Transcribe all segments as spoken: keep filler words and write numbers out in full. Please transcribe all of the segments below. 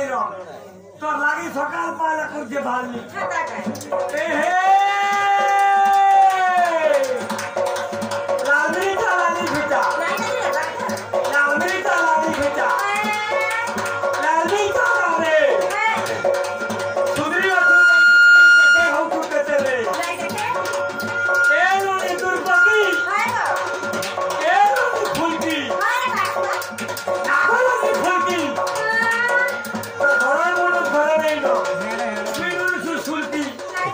नहीं रहो तो लागी सकाल पाला कुछ जे भाली ए हे लाली लाली बेटा लाली लाली बेटा लाली लाली सुधरी के हो कुछ कहते रे ए लोनी दुर्पति ए लोनी फुलकी नागलोनी फुलकी तो घरे मोनो घरे नहीं लो स्वीडन सुसुलकी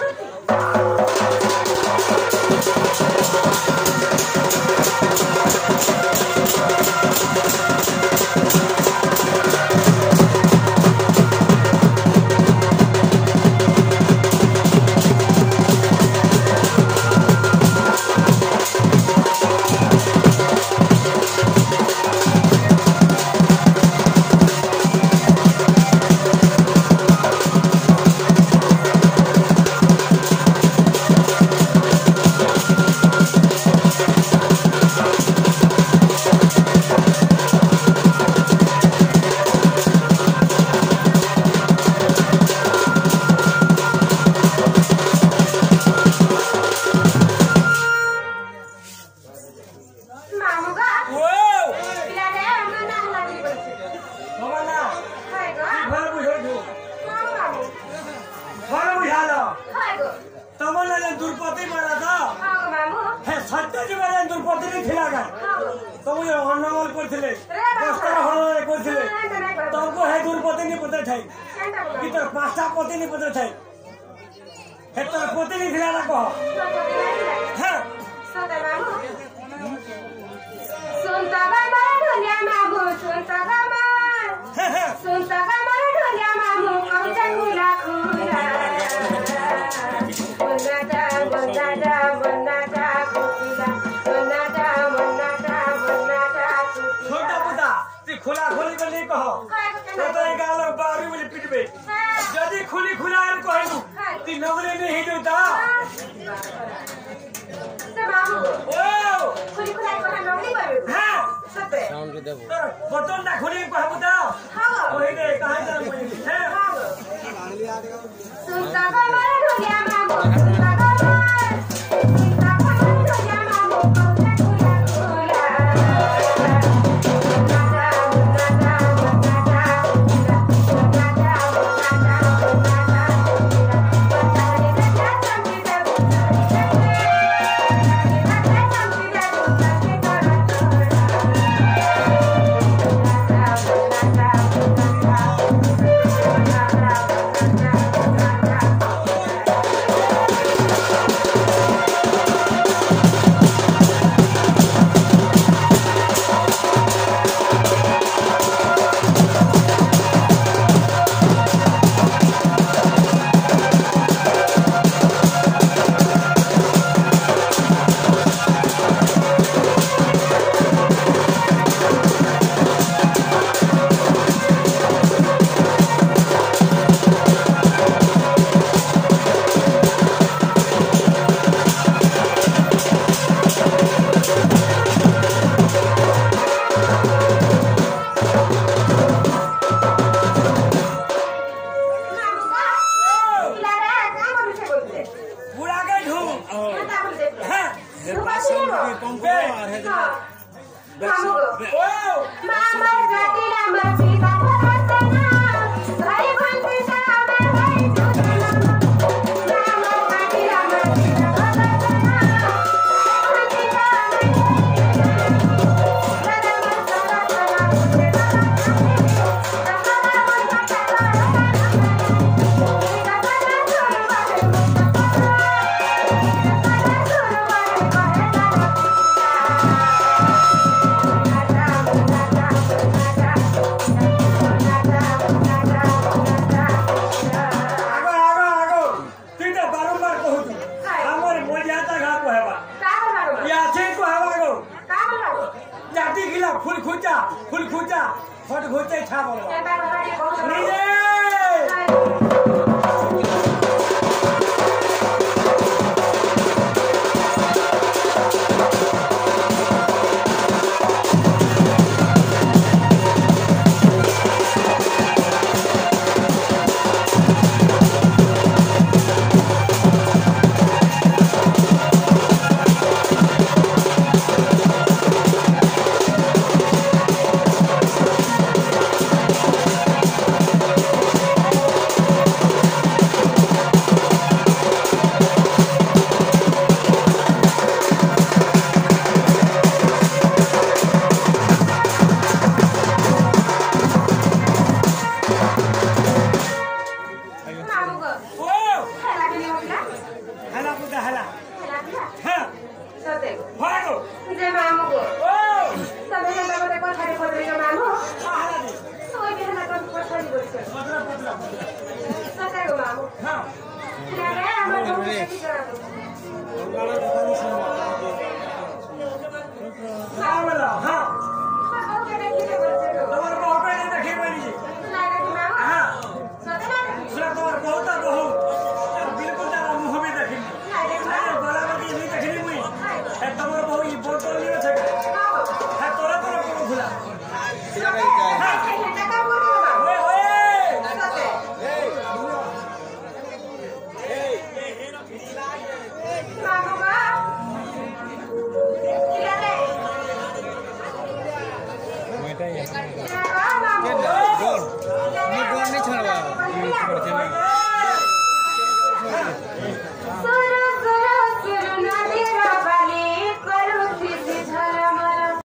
दुर्पति मारा था है सत्य जी वाले दुर्पति ने खिला गए तो वो हन्नमल को थे दस्तर हन्नमल को थे तुमको है दुर्पति नहीं पता था कि तो पांचटा पति नहीं पता था है तो पति नहीं खिला ना कहो हैं सुनता गा मारे ढोलिया मामू सुनता गा मार सुनता गा मारे ढोलिया मामू कौचा खुला खुला बनाता बनाता बनाता कुकिला बनाता बनाता बनाता छोटा पुता ते खुला खुली को नहीं कहो तो तो एक गाल बारी वाली पिटबे यदि खुली खुला है कहनु ती नवरे नहीं देता तो मामू ओ खुली खुला को नवरी बरु हां सते साउंड देबो बटन ना खुली को बुता हां ओही दे कहां जा है सुनता गा मारे ढोलिया मामू सुनता गा मार सुनता गा मारे ढोलिया मामू कौचा खुला खुला बनाता बनाता बनाता कुकिला बनाता बनाता बनाता कुकिला बनाने लगा समझी दे बुझाई दे लगा समझी दे बुझाई दे करा बनाता बनाता फुल खुचा फुल खुचा फट खुचे छा हाँ बोला हाँ तुम्हारे बहू पे नहीं देखी बनी हाँ सुना तुम्हारे बहू था बहू बिल्कुल जरा मुँह भी देखी बड़ा बड़ी नहीं देखी मुई है तुम्हारे बहू ये बोतल नहीं रखे है तोरा तोरा बहू खुला ओए ओए नहीं छोड़वा